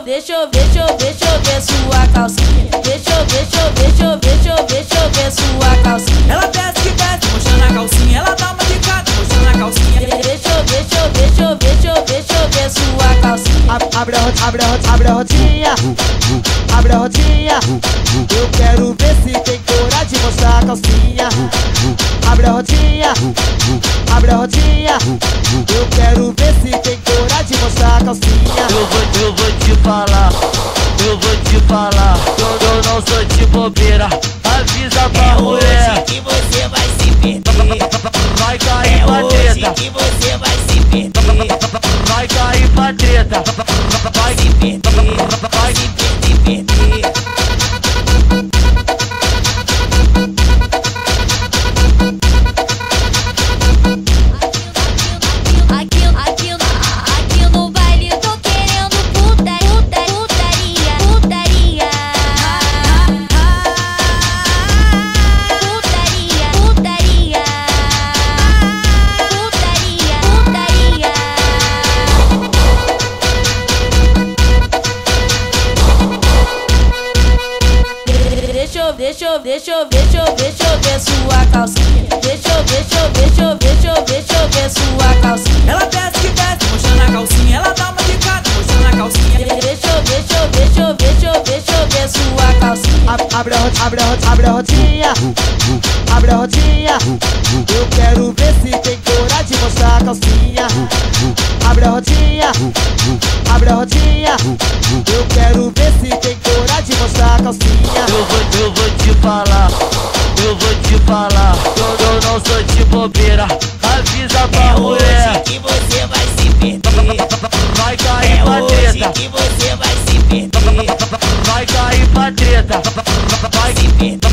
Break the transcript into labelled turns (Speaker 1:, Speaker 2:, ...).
Speaker 1: ver sua calcinha. Deixa eu ver sua calcinha.
Speaker 2: Ela desce que desce, mostrando a calcinha. Ela dá uma quicada, mostrando a calcinha.
Speaker 1: Deixa eu ver sua calcinha.
Speaker 3: Abre a rodinha, abre a rodinha. Eu quero ver se tem coragem de mostrar a calcinha. Abre a rodinha, abre a rodinha. Eu quero ver se tem coragem de mostrar a calcinha.
Speaker 4: Eu vou te falar, eu não sou de bobeira. Avisa pra mulher.
Speaker 5: Hoje que você vai se perder.
Speaker 4: Vai cair pra
Speaker 5: Hoje
Speaker 4: treta.
Speaker 5: que você vai se perder.
Speaker 4: Vai cair pra treta.
Speaker 5: Vai se perder, vai se perder.
Speaker 6: Aqui no baile tô querendo putaria. Putaria.
Speaker 1: Deixa eu ver sua calcinha. Deixa eu ver sua calcinha.
Speaker 2: Ela desce que desce, mostrando a calcinha. Ela dá uma quicada, mostrando a calcinha.
Speaker 1: Deixa eu ver sua calcinha.
Speaker 3: Abre a rodinha, abre a rodinha. Eu quero ver se tem coragem de mostrar a calcinha. Abre a rodinha, abre a rodinha. Eu quero ver se tem coragem de mostrar a calcinha.
Speaker 4: Eu vou te falar, eu não sou de bobeira. Avisa pra mulher.
Speaker 5: Hoje que você vai se perder.
Speaker 4: Vai cair pra
Speaker 5: Hoje
Speaker 4: treta.
Speaker 5: que você vai se perder.
Speaker 4: Vai cair pra treta.
Speaker 5: Vai se perder.